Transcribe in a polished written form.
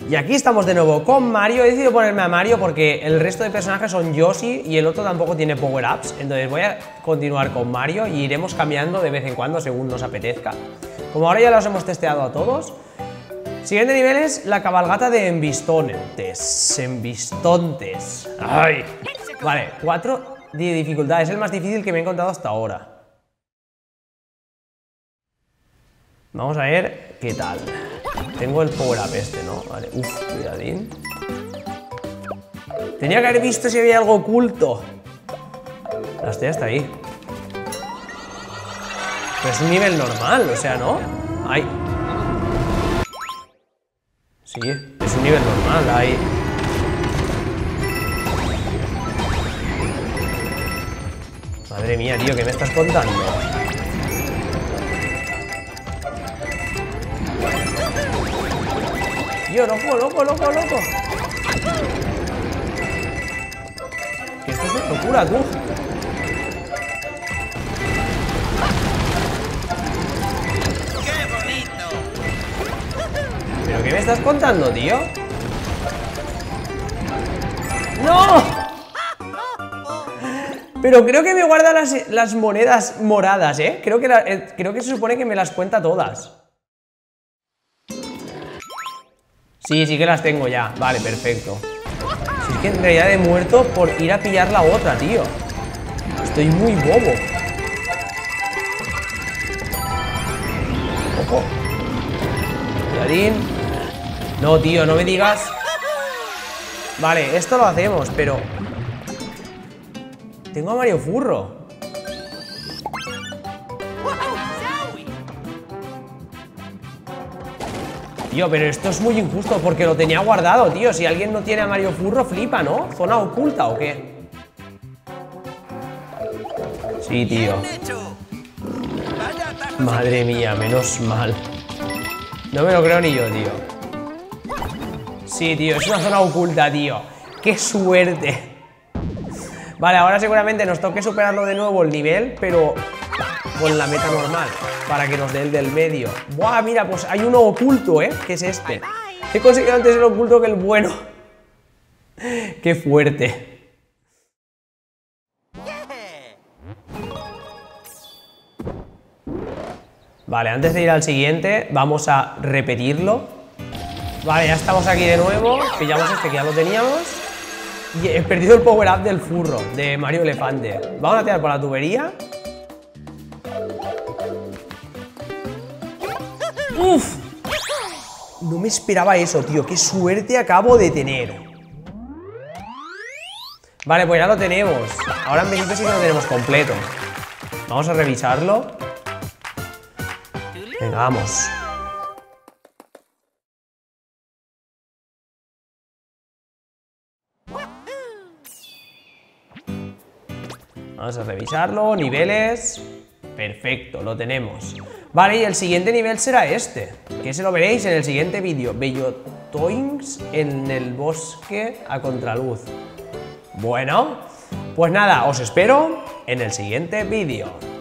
Y aquí estamos de nuevo con Mario. He decidido ponerme a Mario porque el resto de personajes son Yoshi y el otro tampoco tiene power-ups. Entonces voy a continuar con Mario y iremos cambiando de vez en cuando según nos apetezca. Como ahora ya los hemos testeado a todos. Siguiente nivel es la cabalgata de embistontes. ¡Ay! Vale, 4 de dificultad. Es el más difícil que me he encontrado hasta ahora. Vamos a ver qué tal. Tengo el power up este, ¿no? Vale, cuidadín. Tenía que haber visto si había algo oculto. La estrella está ahí. Pero es un nivel normal, o sea, ¿no? Ay. Sí, es un nivel normal, ahí. Madre mía, tío, ¿qué me estás contando? Tío, loco. Que esto es una locura, tú. ¡Qué bonito! ¿Pero qué me estás contando, tío? ¡No! Pero creo que me guarda las monedas moradas, ¿eh? Creo que se supone que me las cuenta todas. Sí que las tengo ya. Vale, perfecto. Si es que en realidad he muerto por ir a pillar la otra, tío. Estoy muy bobo. Ojo. Cuidadín. No, tío, no me digas. Vale, esto lo hacemos, pero... Tengo a Mario Furro. Tío, pero esto es muy injusto porque lo tenía guardado, tío. Si alguien no tiene a Mario Furro, flipa, ¿no? ¿Zona oculta o qué? Sí, tío. Madre mía, menos mal. No me lo creo ni yo, tío. Sí, tío, es una zona oculta, tío. ¡Qué suerte! Vale, ahora seguramente nos toque superarlo de nuevo el nivel, pero con la meta normal, para que nos dé el del medio. Buah, mira, pues hay uno oculto, ¿eh? Que es este. He conseguido antes el oculto que el bueno. ¡Qué fuerte! Vale, antes de ir al siguiente, vamos a repetirlo. Vale, ya estamos aquí de nuevo. Pillamos este que ya lo teníamos. Y he perdido el power up del furro, de Mario Elefante. Vamos a tirar por la tubería. ¡Uf! No me esperaba eso, tío. ¡Qué suerte acabo de tener! Vale, pues ya lo tenemos. Ahora en principio sí que lo tenemos completo. Vamos a revisarlo. Venga, vamos. Vamos a revisarlo, niveles. Perfecto, lo tenemos. Vale, y el siguiente nivel será este, que se lo veréis en el siguiente vídeo. Bellotoings en el bosque a contraluz. Bueno, pues nada, os espero en el siguiente vídeo.